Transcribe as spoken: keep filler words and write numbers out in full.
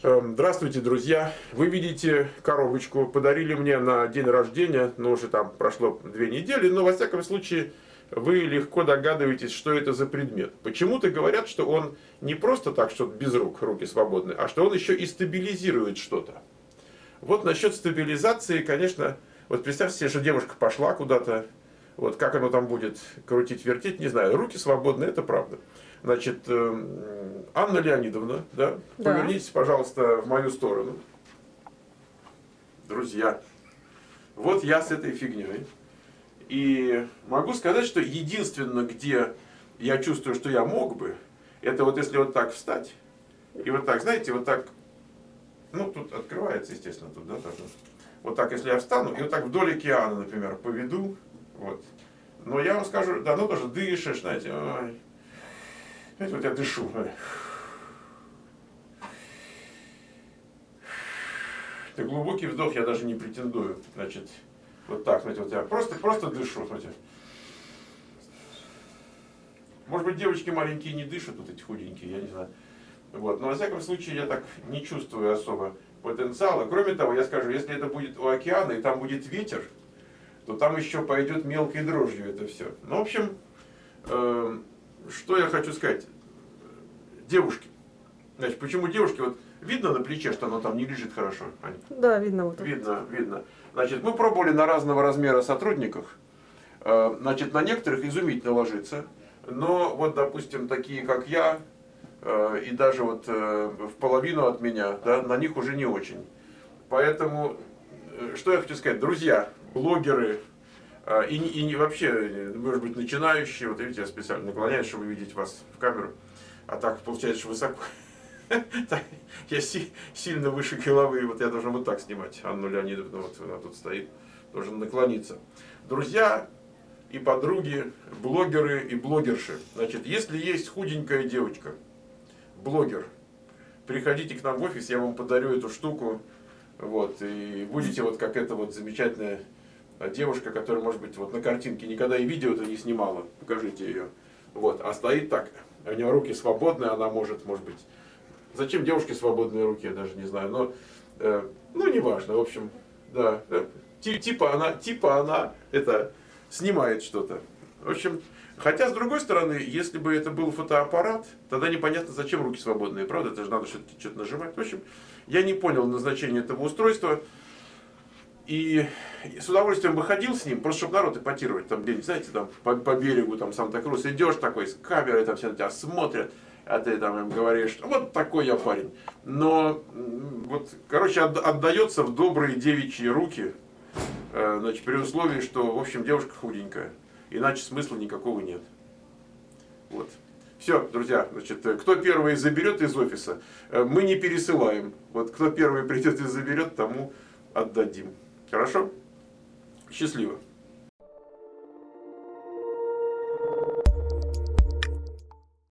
Эм, Здравствуйте, друзья! Вы видите коробочку, подарили мне на день рождения, но уже там прошло две недели, но во всяком случае вы легко догадываетесь, что это за предмет. Почему-то говорят, что он не просто так, что без рук, руки свободны, а что он еще и стабилизирует что-то. Вот насчет стабилизации, конечно, вот представьте себе, что девушка пошла куда-то, вот как оно там будет крутить, вертеть, не знаю, руки свободны, это правда. Значит, Анна Леонидовна, да, Да. повернитесь, пожалуйста, в мою сторону. Друзья, вот я с этой фигней. И могу сказать, что единственное, где я чувствую, что я мог бы, это вот если вот так встать, и вот так, знаете, вот так, ну тут открывается, естественно, тут, да, тоже. Вот так, если я встану, и вот так вдоль океана, например, поведу, вот. Но я вам скажу, да, ну тоже дышишь, знаете, ой. Знаете, вот я дышу. Это глубокий вдох, я даже не претендую. Значит, вот так, смотрите, вот я просто, просто дышу, смотрите. Может быть, девочки маленькие не дышат, вот эти худенькие, я не знаю. Вот. Но, во всяком случае, я так не чувствую особо потенциала. Кроме того, я скажу, если это будет у океана, и там будет ветер, то там еще пойдет мелкой дрожью это все. Ну, в общем, э, что я хочу сказать. Девушки. Значит, почему девушки? Вот видно на плече, что оно там не лежит хорошо, Аня? Да, видно вот это. Видно, видно. Значит, мы пробовали на разного размера сотрудниках. Э, Значит, на некоторых изумительно ложится. Но вот, допустим, такие, как я, э, и даже вот э, в половину от меня, да, на них уже не очень. Поэтому, э, что я хочу сказать, друзья, блогеры, э, и, и не вообще, может быть, начинающие, вот видите, я специально наклоняюсь, чтобы видеть вас в камеру, а так получается, что высоко. Я сильно выше головы, вот я должен вот так снимать. Анну Леонидовну, вот она тут стоит, должен наклониться. Друзья и подруги, блогеры и блогерши. Значит, если есть худенькая девочка, блогер, приходите к нам в офис, я вам подарю эту штуку, вот, и будете вот как эта вот замечательная девушка, которая, может быть, вот на картинке никогда и видео это не снимала, покажите ее, вот, а стоит так, у нее руки свободные, она может, может быть, зачем девушке свободные руки, я даже не знаю, но, э, ну, неважно, в общем, да, э, типа она, типа она, это, снимает что-то. В общем, хотя, с другой стороны, если бы это был фотоаппарат, тогда непонятно, зачем руки свободные, правда? Это же надо что-то, что-то нажимать. В общем, я не понял назначения этого устройства. И с удовольствием бы ходил с ним, просто чтобы народ эпатировать, там где-нибудь, знаете, там по, по берегу, там Санта-Крус, идешь такой с камерой, там все на тебя смотрят, а ты там им говоришь, вот такой я парень. Но, вот, короче, отдается в добрые девичьи руки, значит, при условии, что, в общем, девушка худенькая. Иначе смысла никакого нет. Вот. Все, друзья, значит, кто первый заберет из офиса, мы не пересылаем. Вот кто первый придет и заберет, тому отдадим. Хорошо? Счастливо.